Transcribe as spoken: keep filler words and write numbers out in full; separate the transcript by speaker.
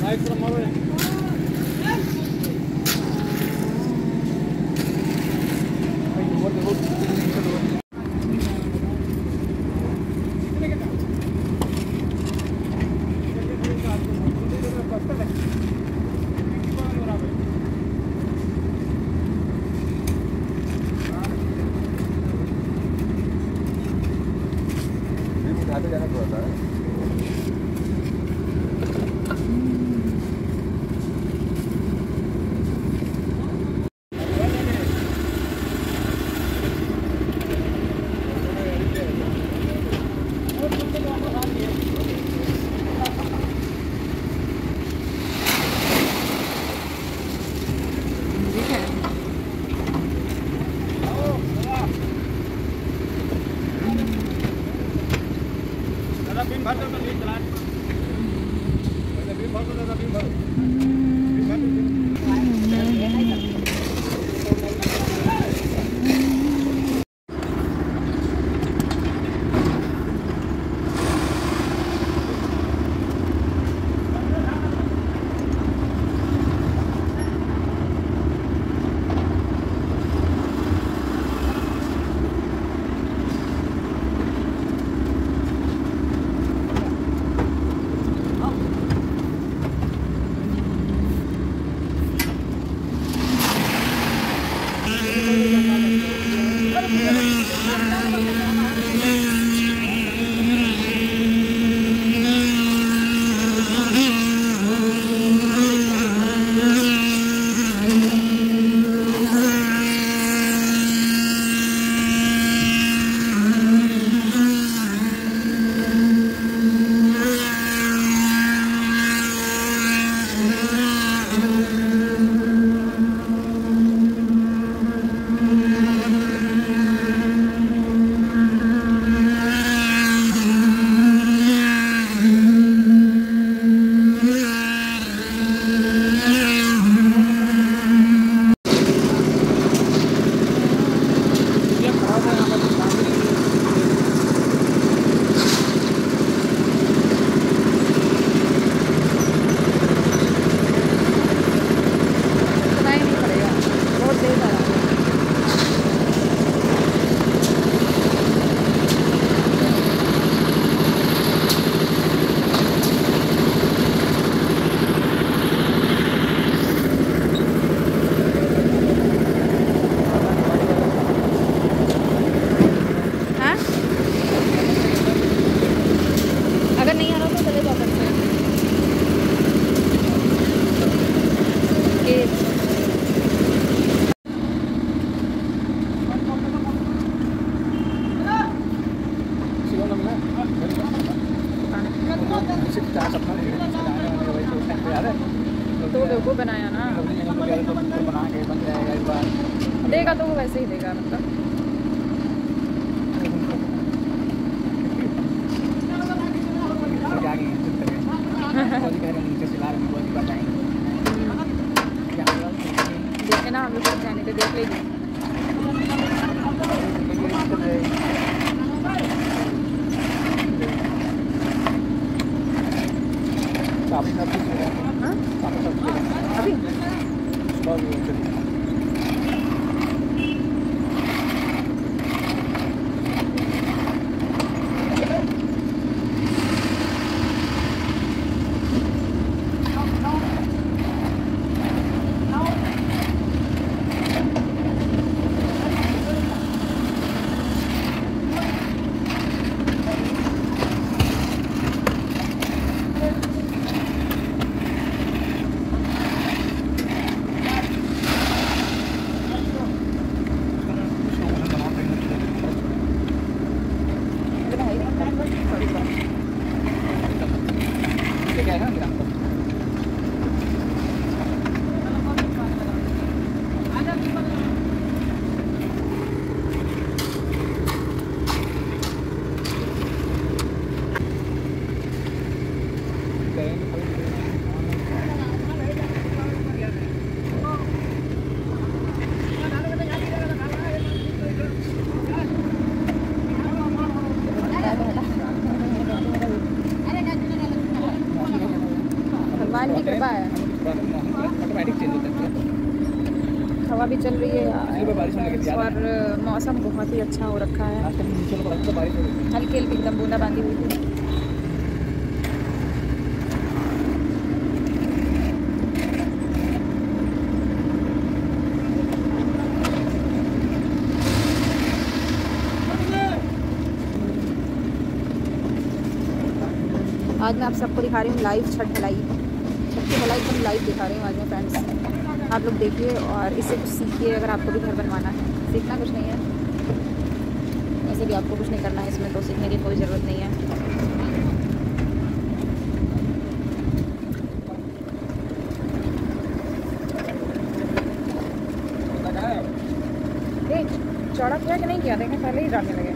Speaker 1: तो लोगो बनाया ना, देगा तो वो वैसे ही देगा मतलब। देखे ना हम लोग जाने के देख लेंगे। अभी
Speaker 2: ऑटोमेटिक चेंज होता है।
Speaker 1: हवा भी चल रही है
Speaker 2: इसी पे बारिश होने लगी
Speaker 1: यार, और मौसम बहुत ही अच्छा हो रखा है।
Speaker 2: आज तक नीचे को पड़ा था बारिश हो रही
Speaker 1: हल्की हल्की एकदम बूंदाबांदी हुई थी। आज मैं आप सबको दिखा रही हूँ लाइव छठ ढलाई। छठ की ढलाई एकदम लाइव दिखा रही हूँ आज मैं फ्रेंड्स, आप लोग देखिए और इससे कुछ सीखिए। अगर आपको भी घर बनवाना है, सीखना कुछ नहीं है, वैसे भी आपको कुछ नहीं करना है इसमें, तो सीखने की कोई ज़रूरत नहीं है। चौड़ा किया कि नहीं किया देखें, पहले ही डालने लगे।